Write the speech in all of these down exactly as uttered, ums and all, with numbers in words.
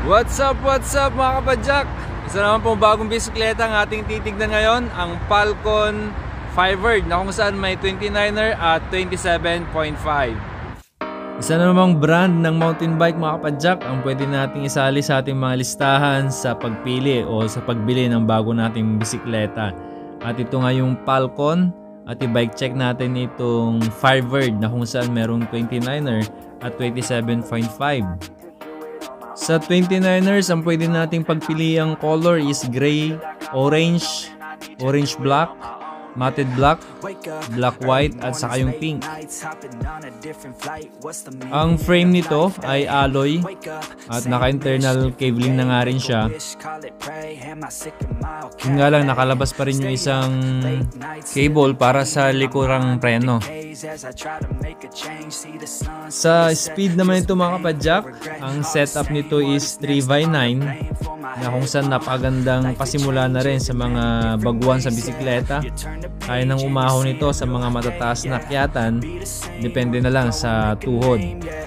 What's up, what's up mga kapadyak? Isa naman pong bagong bisikleta ang ating titignan ngayon, ang Falcon Firebird na kung saan may twenty-niner at twenty-seven point five. Isa na namang brand ng mountain bike mga kapadyak ang pwede nating isali sa ating mga listahan sa pagpili o sa pagbili ng bago nating bisikleta. At ito nga yung Falcon at i-bike check natin itong Firebird na kung saan merong twenty-niner at twenty-seven point five. Sa twenty-niners, ang pwede nating pagpiliang color is gray, orange, orange black, matte black, black white, at saka yung pink. Ang frame nito ay alloy at naka-internal cabling na nga rin siya. Yun nga lang, nakalabas pa rin yung isang cable para sa likurang preno. Sa speed naman ito mga kapadyak, ang setup nito is three by nine na kung saan napagandang pasimula na rin sa mga baguhan sa bisikleta. Kaya nang umahon nito sa mga matataas na akyatan, depende na lang sa tuhod.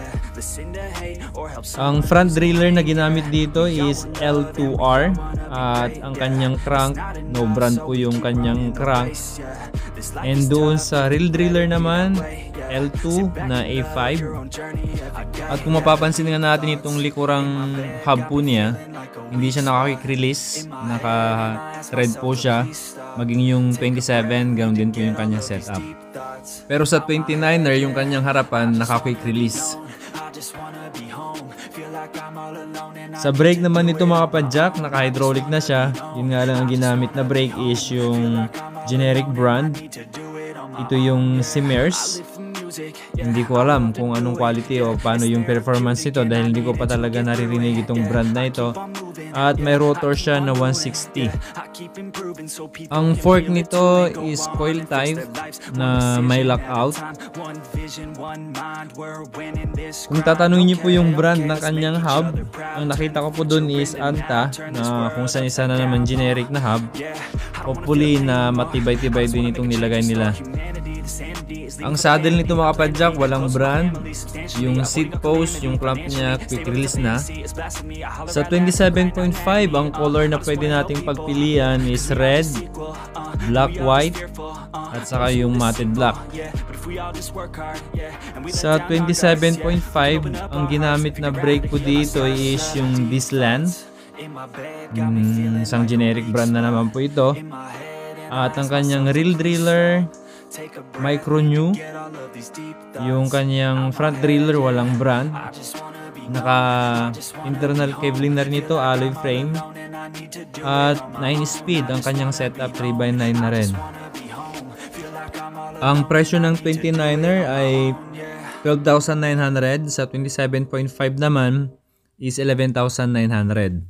Ang front derailleur na ginamit dito is L two R at ang kanyang crank, no brand po yung kanyang crank. And doon sa rear derailleur naman, L two na A five. At kung mapapansin nga natin itong likurang hub po niya, hindi siya naka-quick release, naka-thread po siya. Maging yung twenty-seven, ganoon din po yung kanyang setup. Pero sa twenty-niner, yung kanyang harapan, naka-quick release. Sa brake naman nito mga kapadyak, naka-hydraulic na siya. Yun nga lang ang ginamit na brake is yung generic brand. Ito yung Simers. Hindi ko alam kung anong quality o paano yung performance nito dahil hindi ko pa talaga naririnig itong brand na ito. At may rotor siya na one sixty. Ang fork nito is coil type na may lockout. Kung tatanungin niyo po yung brand ng kanyang hub, ang nakita ko po dun is Anta na kung saan isa na naman generic na hub. Hopefully na matibay-tibay din itong nilagay nila. Ang saddle nito mga kapadyak, walang brand. Yung seat post, yung clamp niya, quick release na. Sa twenty-seven point five, ang color na pwede nating pagpilian is red, black white, at saka yung matte black. Sa twenty-seven point five, ang ginamit na brake po dito is yung Disland. Hmm, isang generic brand na naman po ito. At ang kanyang rear derailleur, Micro New. Yung kanyang front derailleur, walang brand. Naka internal cabling na rin ito, alloy frame. At nine speed ang kanyang setup, three by nine na rin. Ang presyo ng twenty-niner ay twelve thousand nine hundred. Sa twenty-seven point five naman is eleven thousand nine hundred.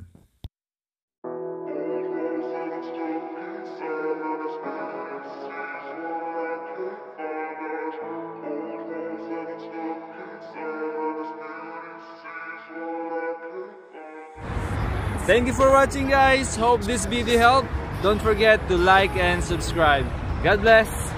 Thank you for watching guys. Hope this video helped. Don't forget to like and subscribe. God bless.